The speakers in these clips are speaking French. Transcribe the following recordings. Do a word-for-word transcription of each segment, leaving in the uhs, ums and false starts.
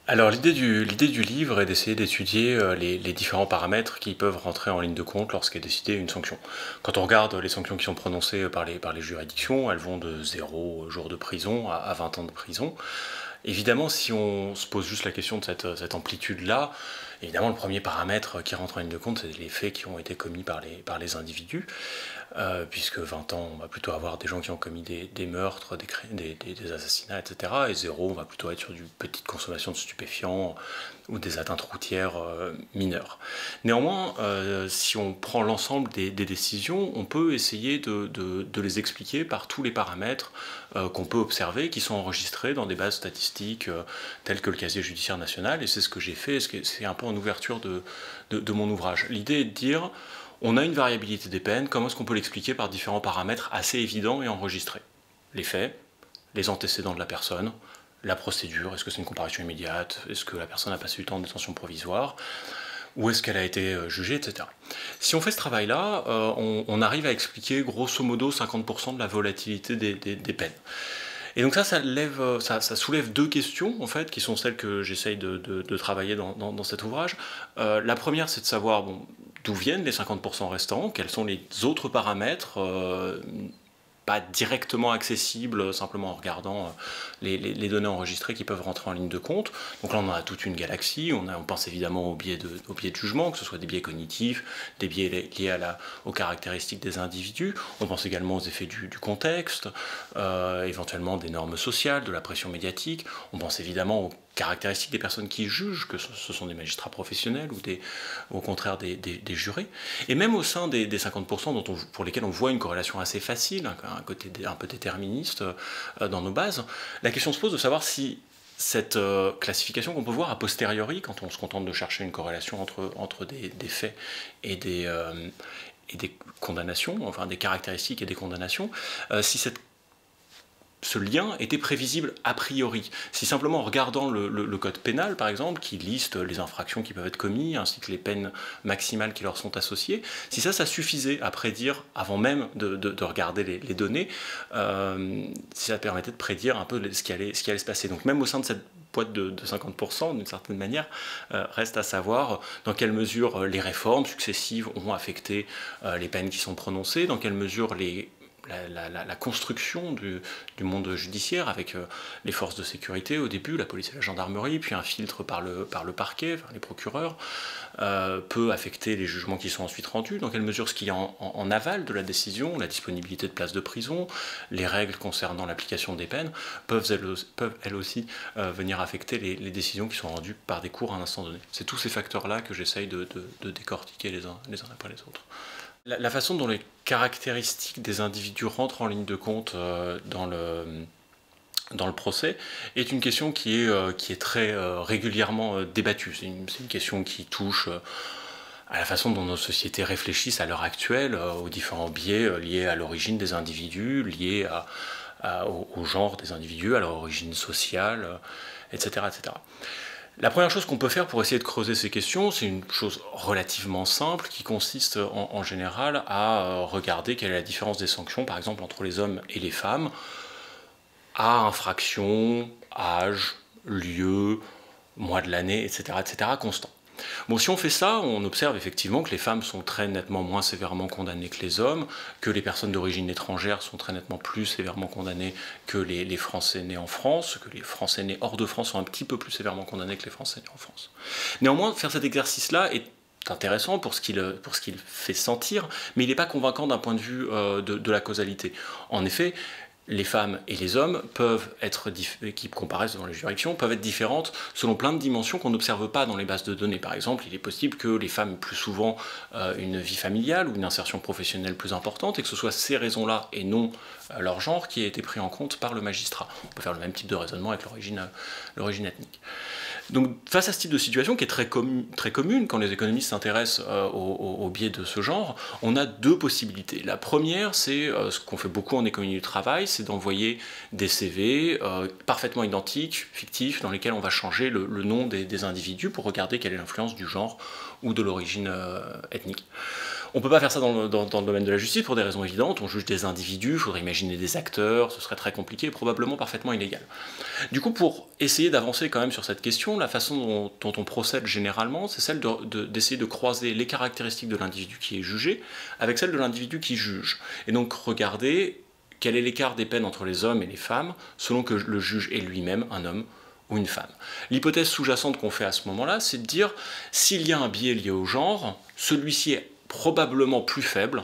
Alors l'idée du, l'idée du livre est d'essayer d'étudier euh, les, les différents paramètres qui peuvent rentrer en ligne de compte lorsqu'est décidée une sanction. Quand on regarde les sanctions qui sont prononcées par les, par les juridictions, elles vont de zéro jour de prison à, à vingt ans de prison. Évidemment, si on se pose juste la question de cette, cette amplitude-là, évidemment, le premier paramètre qui rentre en ligne de compte, c'est les faits qui ont été commis par les, par les individus, euh, puisque vingt ans, on va plutôt avoir des gens qui ont commis des, des meurtres, des, des, des, des assassinats, et cetera. Et zéro, on va plutôt être sur du petite consommation de stupéfiants ou des atteintes routières euh, mineures. Néanmoins, euh, si on prend l'ensemble des, des décisions, on peut essayer de, de, de les expliquer par tous les paramètres euh, qu'on peut observer, qui sont enregistrés dans des bases statistiques euh, telles que le casier judiciaire national, et c'est ce que j'ai fait, c'est un peu en ouverture de, de, de mon ouvrage. L'idée est de dire, on a une variabilité des peines, comment est-ce qu'on peut l'expliquer par différents paramètres assez évidents et enregistrés? Les faits, les antécédents de la personne, la procédure, est-ce que c'est une comparution immédiate, est-ce que la personne a passé du temps en détention provisoire, où est-ce qu'elle a été jugée, et cetera. Si on fait ce travail-là, euh, on, on arrive à expliquer grosso modo cinquante pour cent de la volatilité des, des, des peines. Et donc ça, ça, lève, ça, ça soulève deux questions, en fait, qui sont celles que j'essaye de, de, de travailler dans, dans, dans cet ouvrage. Euh, la première, c'est de savoir bon, d'où viennent les cinquante pour cent restants, quels sont les autres paramètres, euh, pas directement accessibles, simplement en regardant les, les, les données enregistrées qui peuvent rentrer en ligne de compte. Donc là, on a toute une galaxie. On, a, on pense évidemment aux biais, de, aux biais de jugement, que ce soit des biais cognitifs, des biais liés à la, aux caractéristiques des individus. On pense également aux effets du, du contexte, euh, éventuellement des normes sociales, de la pression médiatique. On pense évidemment aux caractéristiques des personnes qui jugent, que ce sont des magistrats professionnels ou des, au contraire des, des, des jurés. Et même au sein des, des cinquante pour cent dont on, pour lesquels on voit une corrélation assez facile, un côté un peu déterministe euh, dans nos bases, la question se pose de savoir si cette euh, classification qu'on peut voir a posteriori, quand on se contente de chercher une corrélation entre, entre des, des faits et des, euh, et des condamnations, enfin des caractéristiques et des condamnations, euh, si cette ce lien était prévisible a priori. Si simplement en regardant le, le, le code pénal, par exemple, qui liste les infractions qui peuvent être commises, ainsi que les peines maximales qui leur sont associées, si ça, ça suffisait à prédire, avant même de, de, de regarder les, les données, euh, si ça permettait de prédire un peu ce qui allait, ce qui allait se passer. Donc même au sein de cette boîte de, de cinquante pour cent, d'une certaine manière, euh, reste à savoir dans quelle mesure les réformes successives ont affecté euh, les peines qui sont prononcées, dans quelle mesure les La, la, la construction du, du monde judiciaire avec euh, les forces de sécurité au début, la police et la gendarmerie, puis un filtre par le, par le parquet, enfin, les procureurs, euh, peut affecter les jugements qui sont ensuite rendus, dans quelle mesure ce qui est en, en, en aval de la décision, la disponibilité de places de prison, les règles concernant l'application des peines, peuvent elles, peuvent elles aussi euh, venir affecter les, les décisions qui sont rendues par des cours à un instant donné. C'est tous ces facteurs-là que j'essaye de, de, de décortiquer les uns, les uns après les autres. La, la façon dont les caractéristiques des individus rentrent en ligne de compte euh, dans, le, dans le procès est une question qui est, euh, qui est très euh, régulièrement euh, débattue. C'est une, une question qui touche euh, à la façon dont nos sociétés réfléchissent à l'heure actuelle, euh, aux différents biais euh, liés à l'origine des individus, liés à, à, au, au genre des individus, à leur origine sociale, euh, et cetera, et cetera. La première chose qu'on peut faire pour essayer de creuser ces questions, c'est une chose relativement simple qui consiste en, en général à regarder quelle est la différence des sanctions, par exemple entre les hommes et les femmes, à infraction, âge, lieu, mois de l'année, et cetera, et cetera, constant. Bon, si on fait ça, on observe effectivement que les femmes sont très nettement moins sévèrement condamnées que les hommes, que les personnes d'origine étrangère sont très nettement plus sévèrement condamnées que les, les Français nés en France, que les Français nés hors de France sont un petit peu plus sévèrement condamnés que les Français nés en France. Néanmoins, faire cet exercice-là est intéressant pour ce qu'il pour ce qu'il fait sentir, mais il n'est pas convaincant d'un point de vue euh, de, de la causalité. En effet, les femmes et les hommes peuvent être, qui comparaissent devant les juridictions, peuvent être différentes selon plein de dimensions qu'on n'observe pas dans les bases de données. Par exemple, il est possible que les femmes aient plus souvent euh, une vie familiale ou une insertion professionnelle plus importante et que ce soit ces raisons-là et non euh, leur genre qui aient été pris en compte par le magistrat. On peut faire le même type de raisonnement avec l'origine euh, l'origine ethnique. Donc face à ce type de situation qui est très, commun, très commune quand les économistes s'intéressent euh, au, au, au biais de ce genre, on a deux possibilités. La première, c'est euh, ce qu'on fait beaucoup en économie du travail, c'est d'envoyer des C V euh, parfaitement identiques, fictifs, dans lesquels on va changer le, le nom des, des individus pour regarder quelle est l'influence du genre ou de l'origine euh, ethnique. On ne peut pas faire ça dans le, dans, dans le domaine de la justice pour des raisons évidentes. On juge des individus, il faudrait imaginer des acteurs, ce serait très compliqué et probablement parfaitement illégal. Du coup, pour essayer d'avancer quand même sur cette question, la façon dont, dont on procède généralement, c'est celle de, de, d'essayer de croiser les caractéristiques de l'individu qui est jugé avec celles de l'individu qui juge. Et donc regarder quel est l'écart des peines entre les hommes et les femmes selon que le juge est lui-même un homme ou une femme. L'hypothèse sous-jacente qu'on fait à ce moment-là, c'est de dire s'il y a un biais lié au genre, celui-ci est probablement plus faible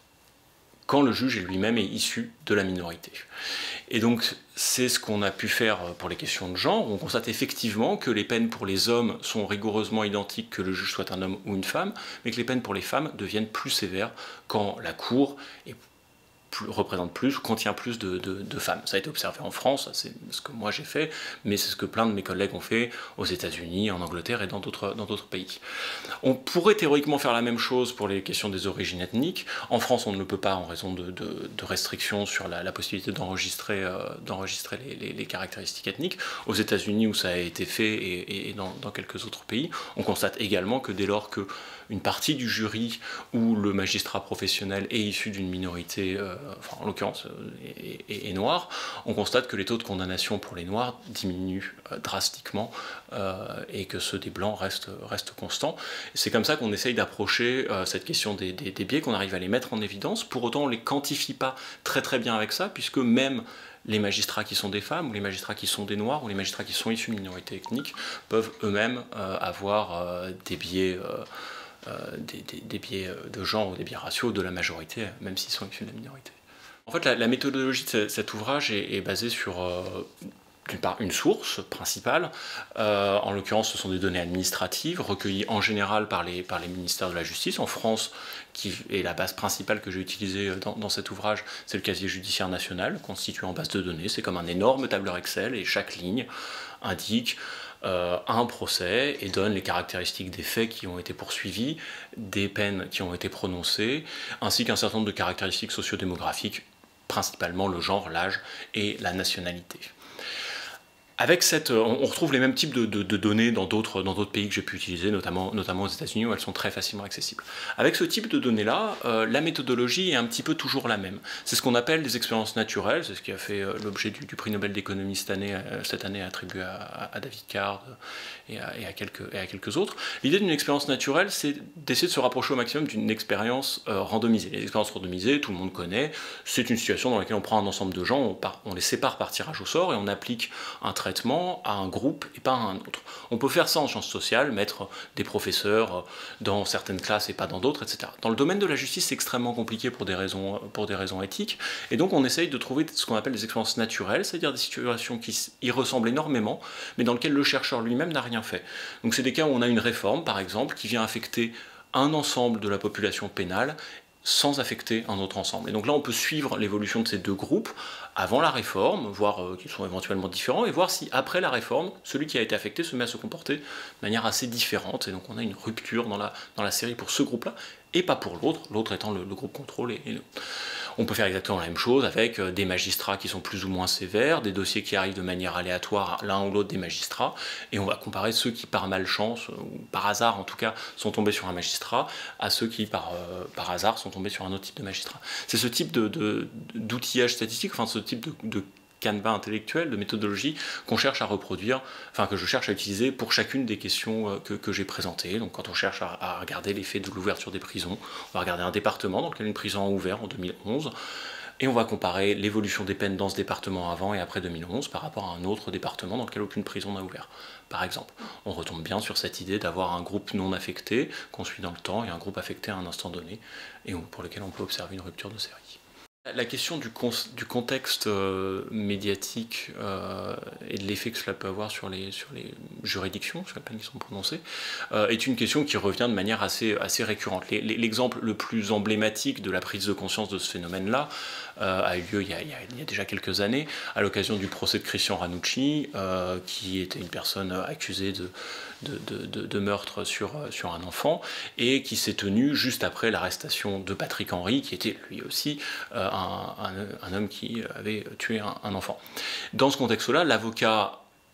quand le juge lui-même est issu de la minorité. Et donc c'est ce qu'on a pu faire pour les questions de genre. On constate effectivement que les peines pour les hommes sont rigoureusement identiques que le juge soit un homme ou une femme, mais que les peines pour les femmes deviennent plus sévères quand la cour est Plus, représente plus, contient plus de, de, de femmes. Ça a été observé en France, c'est ce que moi j'ai fait, mais c'est ce que plein de mes collègues ont fait aux États-Unis, en Angleterre et dans d'autres dans d'autres pays. On pourrait théoriquement faire la même chose pour les questions des origines ethniques. En France, on ne le peut pas en raison de, de, de restrictions sur la, la possibilité d'enregistrer euh, d'enregistrer les, les, les caractéristiques ethniques. Aux États-Unis, où ça a été fait, et, et dans, dans quelques autres pays, on constate également que dès lors que une partie du jury ou le magistrat professionnel est issu d'une minorité, euh, enfin en l'occurrence est, est, est noir, on constate que les taux de condamnation pour les noirs diminuent euh, drastiquement euh, et que ceux des blancs restent, restent constants. C'est comme ça qu'on essaye d'approcher euh, cette question des, des, des biais, qu'on arrive à les mettre en évidence. Pour autant, on ne les quantifie pas très très bien avec ça, puisque même les magistrats qui sont des femmes, ou les magistrats qui sont des noirs, ou les magistrats qui sont issus de minorités ethniques peuvent eux-mêmes euh, avoir euh, des biais euh, Euh, des, des, des biais de genre ou des biais raciaux de la majorité, même s'ils sont issus de la minorité. En fait, la, la méthodologie de cet ouvrage est, est basée sur, euh, d'une part, une source principale. Euh, en l'occurrence, ce sont des données administratives recueillies en général par les, par les ministères de la Justice. En France, qui est la base principale que j'ai utilisée dans, dans cet ouvrage, c'est le casier judiciaire national, constitué en base de données. C'est comme un énorme tableur Excel, et chaque ligne indique Euh, un procès et donne les caractéristiques des faits qui ont été poursuivis, des peines qui ont été prononcées, ainsi qu'un certain nombre de caractéristiques sociodémographiques, principalement le genre, l'âge et la nationalité. Avec cette, on retrouve les mêmes types de, de, de données dans d'autres dans d'autres pays que j'ai pu utiliser, notamment, notamment aux États-Unis, où elles sont très facilement accessibles. Avec ce type de données-là, euh, la méthodologie est un petit peu toujours la même. C'est ce qu'on appelle des expériences naturelles, c'est ce qui a fait euh, l'objet du, du prix Nobel d'économie cette année, euh, cette année attribué à, à David Card et à, et à, quelques, et à quelques autres. L'idée d'une expérience naturelle, c'est d'essayer de se rapprocher au maximum d'une expérience euh, randomisée. Les expériences randomisées, tout le monde connaît, c'est une situation dans laquelle on prend un ensemble de gens, on, part, on les sépare par tirage au sort et on applique un traitement à un groupe et pas à un autre. On peut faire ça en sciences sociales, mettre des professeurs dans certaines classes et pas dans d'autres, et cetera. Dans le domaine de la justice, c'est extrêmement compliqué pour des raisons, pour des raisons éthiques, et donc on essaye de trouver ce qu'on appelle des expériences naturelles, c'est-à-dire des situations qui y ressemblent énormément, mais dans lesquelles le chercheur lui-même n'a rien fait. Donc c'est des cas où on a une réforme, par exemple, qui vient affecter un ensemble de la population pénale, sans affecter un autre ensemble. Et donc là, on peut suivre l'évolution de ces deux groupes avant la réforme, voir euh, qu'ils sont éventuellement différents, et voir si, après la réforme, celui qui a été affecté se met à se comporter de manière assez différente. Et donc on a une rupture dans la, dans la série pour ce groupe-là, et pas pour l'autre, l'autre étant le, le groupe contrôle. Et, et le... On peut faire exactement la même chose avec des magistrats qui sont plus ou moins sévères, des dossiers qui arrivent de manière aléatoire à l'un ou l'autre des magistrats, et on va comparer ceux qui par malchance, ou par hasard en tout cas, sont tombés sur un magistrat, à ceux qui par, euh, par hasard sont tombés sur un autre type de magistrat. C'est ce type de, de, d'outillage statistique, enfin ce type de, de canevas intellectuel, de méthodologie qu'on cherche à reproduire, enfin que je cherche à utiliser pour chacune des questions que, que j'ai présentées. Donc quand on cherche à, à regarder l'effet de l'ouverture des prisons, on va regarder un département dans lequel une prison a ouvert en deux mille onze, et on va comparer l'évolution des peines dans ce département avant et après deux mille onze par rapport à un autre département dans lequel aucune prison n'a ouvert. Par exemple, on retombe bien sur cette idée d'avoir un groupe non affecté qu'on suit dans le temps et un groupe affecté à un instant donné, et pour lequel on peut observer une rupture de série. La question du, con du contexte euh, médiatique euh, et de l'effet que cela peut avoir sur les, sur les juridictions, sur les peines qui sont prononcées, euh, est une question qui revient de manière assez, assez récurrente. L'exemple le plus emblématique de la prise de conscience de ce phénomène-là euh, a eu lieu il y a, il y a, il y a déjà quelques années, à l'occasion du procès de Christian Ranucci, euh, qui était une personne accusée de, de, de, de, de meurtre sur, sur un enfant, et qui s'est tenu juste après l'arrestation de Patrick Henry, qui était lui aussi euh, Un, un, un homme qui avait tué un, un enfant. Dans ce contexte-là, l'avocat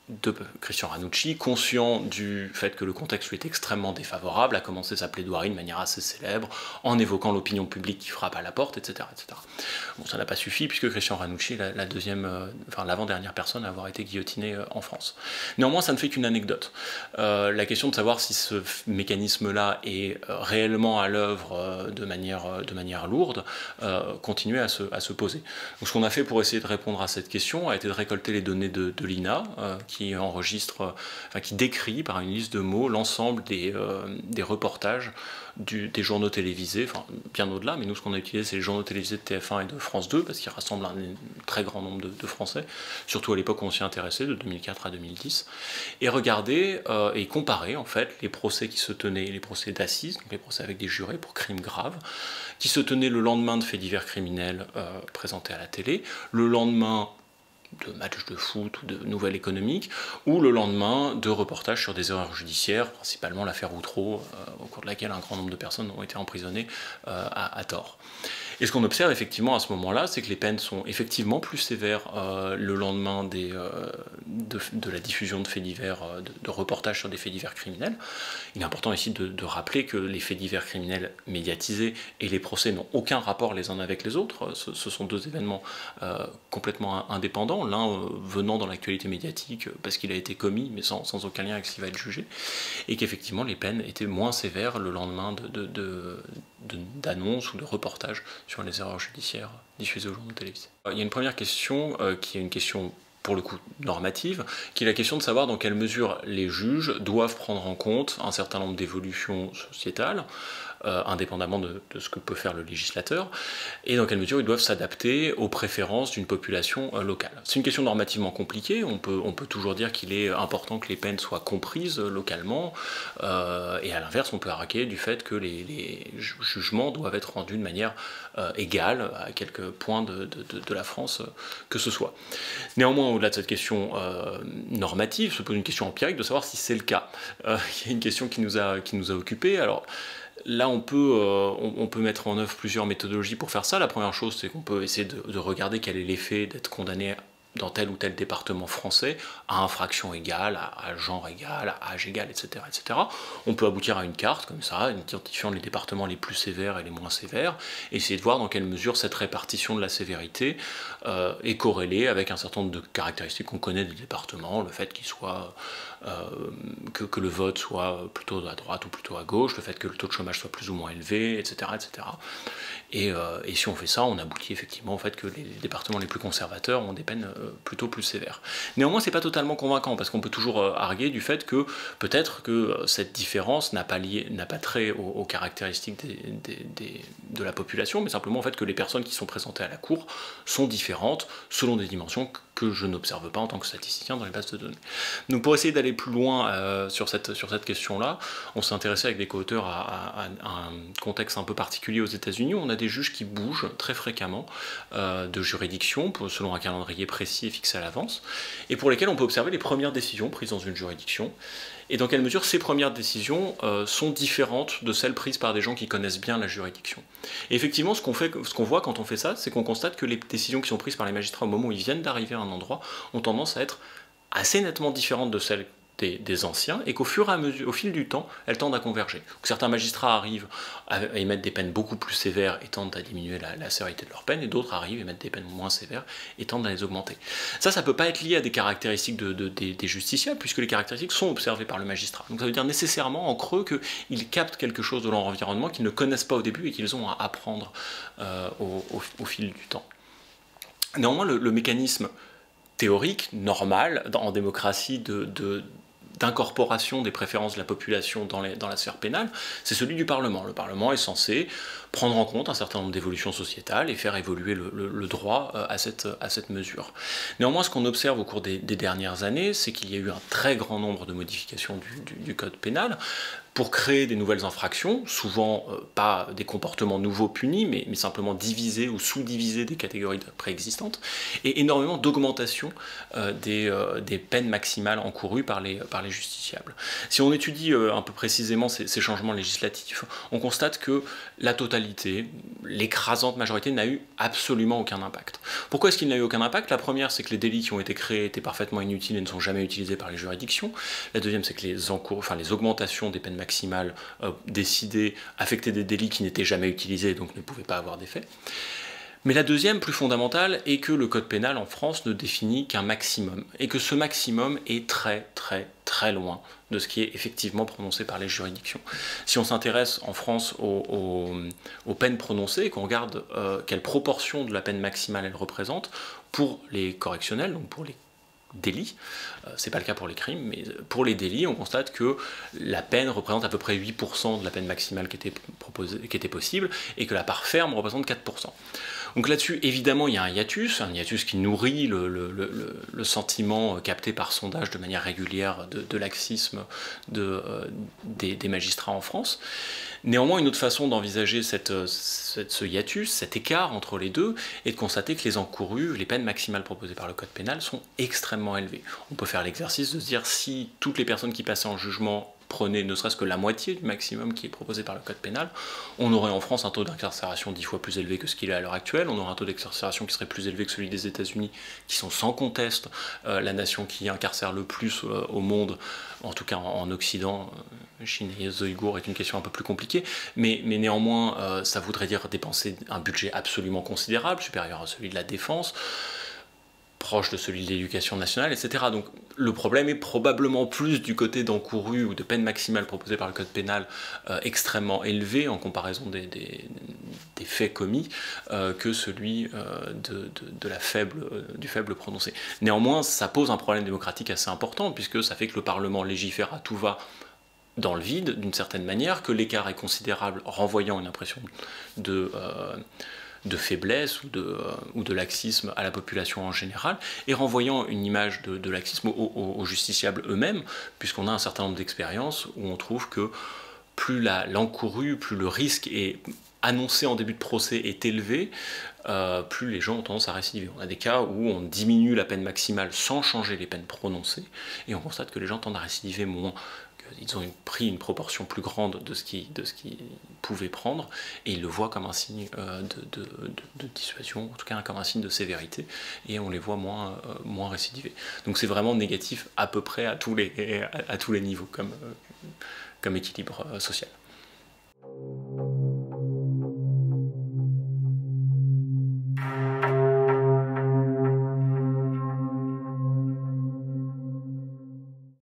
de Christian Ranucci, conscient du fait que le contexte lui est extrêmement défavorable, a commencé sa plaidoirie de manière assez célèbre, en évoquant l'opinion publique qui frappe à la porte, et cetera et cetera. Bon, ça n'a pas suffi, puisque Christian Ranucci est la, la deuxième, euh, enfin l'avant-dernière personne à avoir été guillotinée euh, en France. Néanmoins, ça ne fait qu'une anecdote. Euh, la question de savoir si ce mécanisme-là est euh, réellement à l'œuvre euh, de, manière, euh, de manière lourde, euh, continue à se, à se poser. Donc, ce qu'on a fait pour essayer de répondre à cette question a été de récolter les données de, de l'I N A, euh, qui enregistre, enfin qui décrit par une liste de mots l'ensemble des, euh, des reportages du, des journaux télévisés, enfin bien au-delà, mais nous ce qu'on a utilisé c'est les journaux télévisés de T F un et de France deux, parce qu'ils rassemblent un, un très grand nombre de, de Français, surtout à l'époque où on s'y intéressait, de deux mille quatre à deux mille dix, et regarder euh, et comparer en fait les procès qui se tenaient, les procès d'assises, donc les procès avec des jurés pour crimes graves, qui se tenaient le lendemain de faits divers criminels euh, présentés à la télé, le lendemain de matchs de foot ou de nouvelles économiques, ou le lendemain de reportages sur des erreurs judiciaires, principalement l'affaire Outreau, euh, au cours de laquelle un grand nombre de personnes ont été emprisonnées euh, à, à tort. Et ce qu'on observe effectivement à ce moment-là, c'est que les peines sont effectivement plus sévères euh, le lendemain des, euh, de, de la diffusion de faits divers, euh, de, de reportages sur des faits divers criminels. Il est important ici de, de rappeler que les faits divers criminels médiatisés et les procès n'ont aucun rapport les uns avec les autres. Ce, ce sont deux événements euh, complètement indépendants, l'un euh, venant dans l'actualité médiatique parce qu'il a été commis, mais sans, sans aucun lien avec ce qui va être jugé, et qu'effectivement les peines étaient moins sévères le lendemain de, de, de d'annonces ou de reportages sur les erreurs judiciaires diffusées aux journaux télévisés. Il y a une première question euh, qui est une question pour le coup normative, qui est la question de savoir dans quelle mesure les juges doivent prendre en compte un certain nombre d'évolutions sociétales, euh, indépendamment de, de ce que peut faire le législateur, et dans quelle mesure ils doivent s'adapter aux préférences d'une population euh, locale. C'est une question normativement compliquée, on peut, on peut toujours dire qu'il est important que les peines soient comprises euh, localement, euh, et à l'inverse on peut arraquer du fait que les, les jugements doivent être rendus de manière euh, égale à quelques points de, de, de, de la France euh, que ce soit. Néanmoins, au-delà de cette question euh, normative, se pose une question empirique de savoir si c'est le cas. Euh, il y a une question qui nous a, qui nous a occupés. Alors, là, on peut, euh, on, on peut mettre en œuvre plusieurs méthodologies pour faire ça. La première chose, c'est qu'on peut essayer de, de regarder quel est l'effet d'être condamné dans tel ou tel département français, à infraction égale, à, à genre égal, à âge égal, et cetera, et cetera. On peut aboutir à une carte comme ça, identifiant les départements les plus sévères et les moins sévères, et essayer de voir dans quelle mesure cette répartition de la sévérité euh, est corrélée avec un certain nombre de caractéristiques qu'on connaît des départements, le fait qu'il soit euh, que, que le vote soit plutôt à droite ou plutôt à gauche, le fait que le taux de chômage soit plus ou moins élevé, et cetera, et cetera. Et, euh, et si on fait ça, on aboutit effectivement au fait que les départements les plus conservateurs ont des peines euh, plutôt plus sévères. Néanmoins, c'est pas totalement convaincant, parce qu'on peut toujours euh, arguer du fait que peut-être que euh, cette différence n'a pas, lié, n'a pas trait aux, aux caractéristiques des, des, des, de la population, mais simplement au fait que les personnes qui sont présentées à la Cour sont différentes selon des dimensions que je n'observe pas en tant que statisticien dans les bases de données. Donc pour essayer d'aller plus loin euh, sur cette, sur cette question-là, on s'est intéressé avec des co-auteurs à, à, à un contexte un peu particulier aux États-Unis. On a des juges qui bougent très fréquemment euh, de juridiction pour, selon un calendrier précis et fixé à l'avance, et pour lesquels on peut observer les premières décisions prises dans une juridiction, et dans quelle mesure ces premières décisions euh, sont différentes de celles prises par des gens qui connaissent bien la juridiction. Et effectivement, ce qu'on fait, ce qu'on voit quand on fait ça, c'est qu'on constate que les décisions qui sont prises par les magistrats au moment où ils viennent d'arriver à un endroit ont tendance à être assez nettement différentes de celles Des, des anciens, et qu'au fur et à mesure, au fil du temps, elles tendent à converger. Donc, certains magistrats arrivent à, à émettre des peines beaucoup plus sévères et tendent à diminuer la, la sévérité de leurs peines, et d'autres arrivent à émettre des peines moins sévères et tendent à les augmenter. Ça, ça peut pas être lié à des caractéristiques de, de, des, des justiciables, puisque les caractéristiques sont observées par le magistrat. Donc ça veut dire nécessairement, en creux, qu'ils captent quelque chose de leur environnement qu'ils ne connaissent pas au début et qu'ils ont à apprendre euh, au, au, au fil du temps. Néanmoins, le, le mécanisme théorique, normal, dans, en démocratie, de, de d'incorporation des préférences de la population dans, les, dans la sphère pénale, c'est celui du Parlement. Le Parlement est censé prendre en compte un certain nombre d'évolutions sociétales et faire évoluer le, le, le droit à cette, à cette mesure. Néanmoins, ce qu'on observe au cours des, des dernières années, c'est qu'il y a eu un très grand nombre de modifications du, du, du code pénal, pour créer des nouvelles infractions, souvent euh, pas des comportements nouveaux punis, mais, mais simplement diviser ou sous-diviser des catégories préexistantes, et énormément d'augmentation euh, des, euh, des peines maximales encourues par les, par les justiciables. Si on étudie euh, un peu précisément ces, ces changements législatifs, on constate que la totalité, l'écrasante majorité, n'a eu absolument aucun impact. Pourquoi est-ce qu'il n'a eu aucun impact? La première, c'est que les délits qui ont été créés étaient parfaitement inutiles et ne sont jamais utilisés par les juridictions. La deuxième, c'est que les, encours, enfin, les augmentations des peines maximales euh, décidées affectaient des délits qui n'étaient jamais utilisés et donc ne pouvaient pas avoir d'effet. Mais la deuxième, plus fondamentale, est que le code pénal en France ne définit qu'un maximum, et que ce maximum est très très très loin de ce qui est effectivement prononcé par les juridictions. Si on s'intéresse en France aux, aux, aux peines prononcées, et qu'on regarde euh, quelle proportion de la peine maximale elle représente, pour les correctionnels, donc pour les délits, euh, c'est pas le cas pour les crimes, mais pour les délits, on constate que la peine représente à peu près huit pour cent de la peine maximale qui était, proposée, qui était possible, et que la part ferme représente quatre pour cent. Donc là-dessus, évidemment, il y a un hiatus, un hiatus qui nourrit le, le, le, le sentiment capté par sondage de manière régulière de, de laxisme de, euh, des, des magistrats en France. Néanmoins, une autre façon d'envisager cette, cette, ce hiatus, cet écart entre les deux, est de constater que les encourus, les peines maximales proposées par le code pénal sont extrêmement élevées. On peut faire l'exercice de se dire si toutes les personnes qui passaient en jugement prenaient ne serait-ce que la moitié du maximum qui est proposé par le code pénal, on aurait en France un taux d'incarcération dix fois plus élevé que ce qu'il est à l'heure actuelle, on aurait un taux d'incarcération qui serait plus élevé que celui des États-Unis, qui sont sans conteste euh, la nation qui incarcère le plus euh, au monde, en tout cas en, en Occident. Chine et les Ouïghours est une question un peu plus compliquée, mais, mais néanmoins, euh, ça voudrait dire dépenser un budget absolument considérable, supérieur à celui de la défense, proche de celui de l'éducation nationale, et cetera. Donc le problème est probablement plus du côté d'encourus ou de peine maximale proposée par le code pénal euh, extrêmement élevé en comparaison des, des, des faits commis euh, que celui euh, de, de, de la faible, euh, du faible prononcé. Néanmoins, ça pose un problème démocratique assez important puisque ça fait que le Parlement légifère à tout va dans le vide d'une certaine manière, que l'écart est considérable, renvoyant une impression de... Euh, de faiblesse ou de, euh, ou de laxisme à la population en général, et renvoyant une image de, de laxisme aux, aux, aux justiciables eux-mêmes, puisqu'on a un certain nombre d'expériences où on trouve que plus l'encouru, plus le risque est annoncé en début de procès est élevé, euh, plus les gens ont tendance à récidiver. On a des cas où on diminue la peine maximale sans changer les peines prononcées, et on constate que les gens tendent à récidiver moins. Ils ont pris une proportion plus grande de ce qu'ils qu pouvaient prendre, et ils le voient comme un signe euh, de, de, de, de dissuasion, en tout cas comme un signe de sévérité, et on les voit moins, euh, moins récidiver. Donc c'est vraiment négatif à peu près à tous les, à, à tous les niveaux comme, euh, comme équilibre euh, social.